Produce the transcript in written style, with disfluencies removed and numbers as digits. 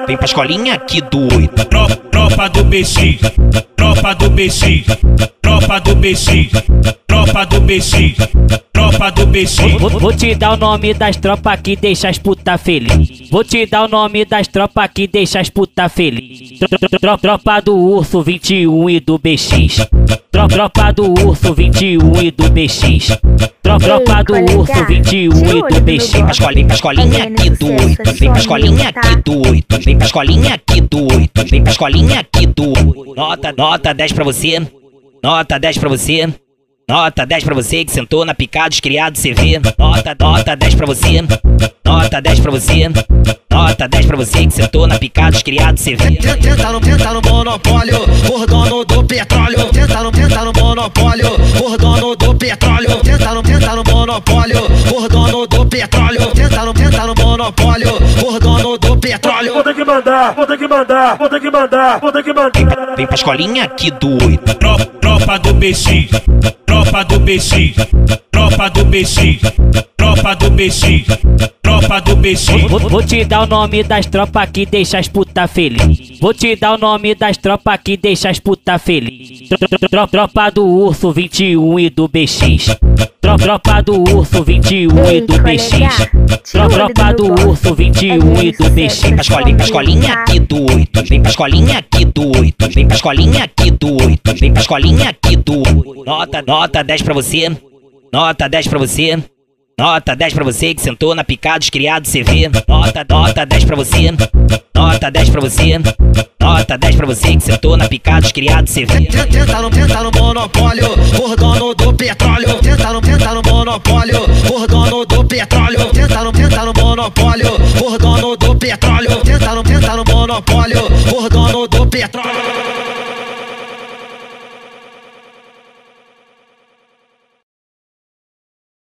Vem pra escolinha aqui do 8. Tropa do BX, tropa do BX, tropa do BX, tropa do BX, tropa do BX. Vou te dar o nome das tropas que deixa as puta feliz. Vou te dar o nome das tropas que deixa as puta feliz. Tropa do Urso 21 e do BX. Tropa do Urso 21 e do BX. Tropa do Urso 21 e do BX. Vem pra escolinha aqui do 8. Vem pra escolinha aqui do 8. Vem pra escolinha aqui do 8. Vem pra escolinha aqui do 8. Nota 10 pra você. Nota 10 pra você. Nota 10 pra você que sentou na picada dos criados CV. Nota 10 pra você. Nota 10 pra você. Nota 10 pra você que sentou na picada dos criados CV. Tenta no monopólio, por dono do petróleo. Tenta no monopólio, por dono do petróleo. Tenta no monopólio, por dono do petróleo. Tenta no monopólio, por dono do petróleo. Vou ter que mandar, vou ter que mandar, vou ter que mandar, vou ter que mandar. Vem pra escolinha aqui do 8. Tropa do BX, tropa do BX, tropa do BX, tropa do BX, tropa do BX. Vou te dar o nome das tropas que deixa as puta feliz. Vou te dar o nome das tropas que deixa as puta feliz. Tropa do Urso 21 e do BX. Tropa do Urso 21 e do BX. Tropa do Urso 21 e do BX. Vem pra escolinha aqui do 8. Vem pra escolinha aqui do 8. Vem pra escolinha aqui do 8. Vem pra escolinha aqui do 8. Nota 10 pra você. Nota 10 pra você. Nota 10 pra você que sentou na picada dos criados CV. Nota 10 pra você. Nota 10 pra você. Nota 10 pra você que sentou na picada dos criados CV. Tenta no monopólio, por dono do petróleo. Tenta no monopólio, por dono do petróleo. Tenta no monopólio, por dono do petróleo. Tenta no monopólio, por dono do petróleo.